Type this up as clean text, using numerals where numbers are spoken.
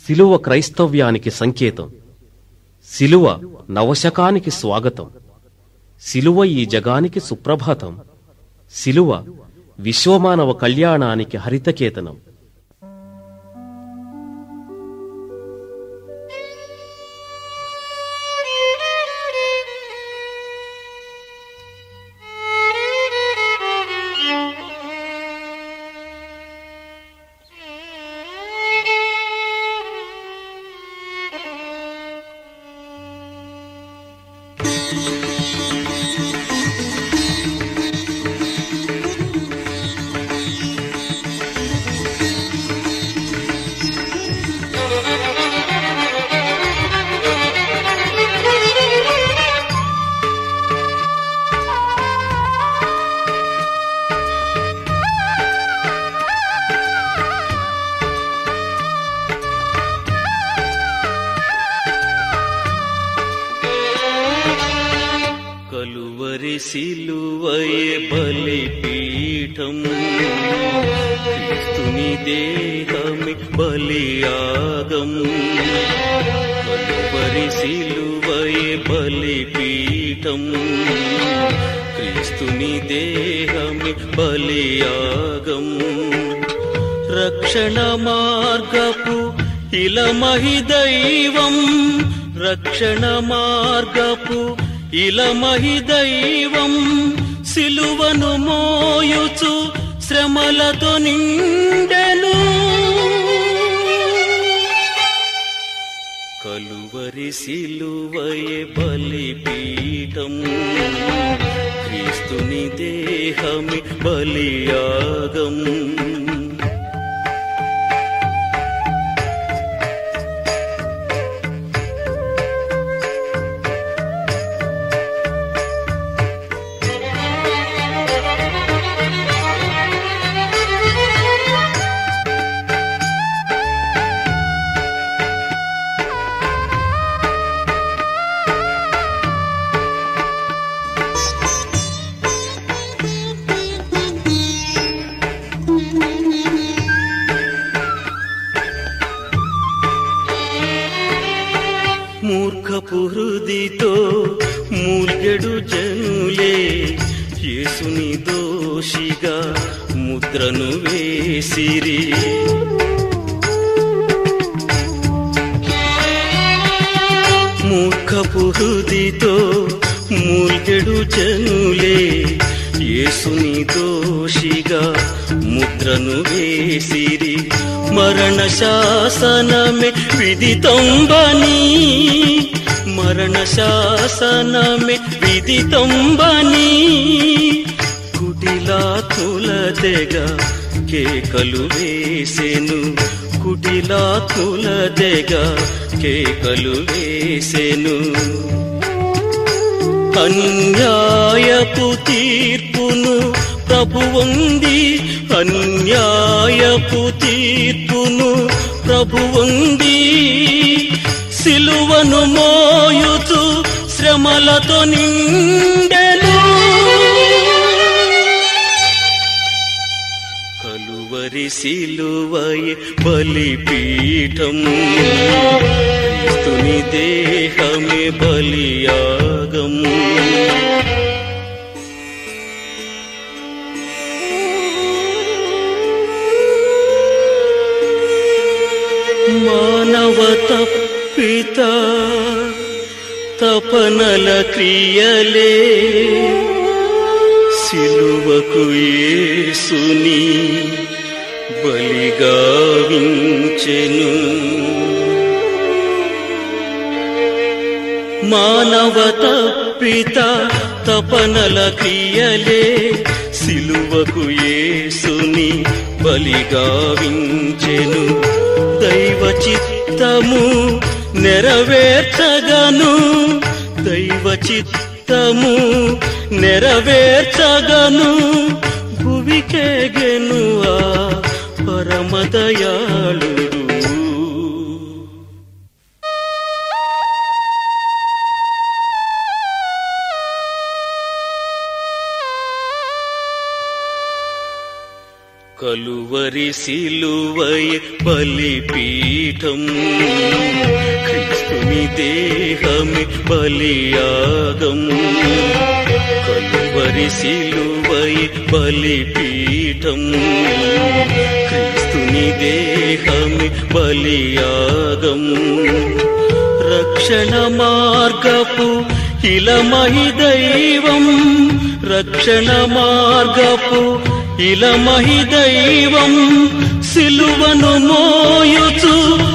శిలువ క్రైస్తవ్యానికి సంకేతం. శిలువ నవశకానికి స్వాగతం. శిలువ ఈ జగానికి సుప్రభాతం. శిలువ విశ్వమానవ కళ్యాణానికి హరితకేతనం. కలువరి సిలువయే బలిపీఠం, క్రీస్తుని దేహమే బలియాగం. కలువరి సిలువయే బలిపీఠం, క్రీస్తుని దేహమే బలియాగం. రక్షణ మార్గపు ఇలమహి దైవం, రక్షణ మార్గపు ఇలమహి దైవం, సిలువను మోయుచు శ్రమలతో నిండెను. కలువరి సిలువయే బలిపీఠం, క్రీస్తుని దేహమే బలియాగం. మూర్ఖపు హృదితో మూల్గెడు జనులే యేసుని దోషిగా ముద్రను వేసిరి. మూర్ఖపు హృదితో మూల్గెడు జనులే యేసుని దోషిగా ముద్రను వేసిరి. మరణ శాసనమే విదితంబని, మరణ శాసనమే విదితంబని, కుటిలాత్ముల తెగ కేకలు వేసెను, కుటిలాత్ముల తెగ కేకలు వేసెను. అన్యాయపు తీర్పును ప్రభువుంది, అన్యాయపు తీర్పును ప్రభువుంది, సిలువను మోయుచు శ్రమలతో నిండెను. కలువరి సిలువయే బలిపీఠం, క్రీస్తుని దేహమే బలియాగం. మానవత పిత తపనల క్రియలే సిలువకు యేసుని బలిగావించెను. మానవత పిత తపనల క్రియలే సిలువకు యేసుని బలిగావించెను. దైవ చిత్తము నెరవేర్చగను, దైవ చిత్తము నెరవేర్చగను, భువికేగెను ఆ పరమదయాళుడు. కలువ కలువరి సిలువై బలిపీఠం క్రీస్తుని దేహమే బలియాగం కలువరి సిలువై బలిపీఠం క్రీస్తుని దేహమే బలియాగం రక్షణ మార్గపు ఇలమహి దైవం రక్షణ మార్గపు ఇలమహి దైవం సిలువను మోయుచు